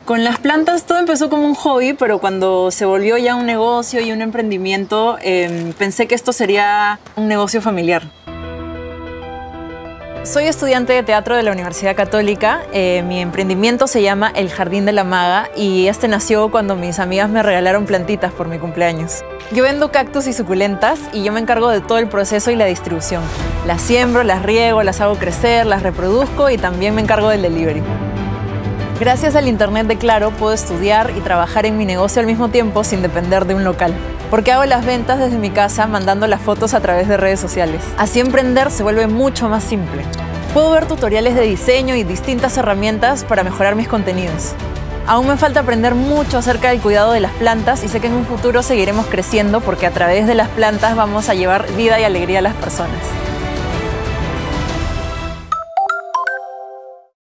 Con las plantas todo empezó como un hobby, pero cuando se volvió ya un negocio y un emprendimiento, pensé que esto sería un negocio familiar. Soy estudiante de teatro de la Universidad Católica. Mi emprendimiento se llama El Jardín de la Maga y este nació cuando mis amigas me regalaron plantitas por mi cumpleaños. Yo vendo cactus y suculentas y yo me encargo de todo el proceso y la distribución. Las siembro, las riego, las hago crecer, las reproduzco y también me encargo del delivery. Gracias al internet de Claro puedo estudiar y trabajar en mi negocio al mismo tiempo sin depender de un local. Porque hago las ventas desde mi casa mandando las fotos a través de redes sociales. Así emprender se vuelve mucho más simple. Puedo ver tutoriales de diseño y distintas herramientas para mejorar mis contenidos. Aún me falta aprender mucho acerca del cuidado de las plantas y sé que en un futuro seguiremos creciendo porque a través de las plantas vamos a llevar vida y alegría a las personas.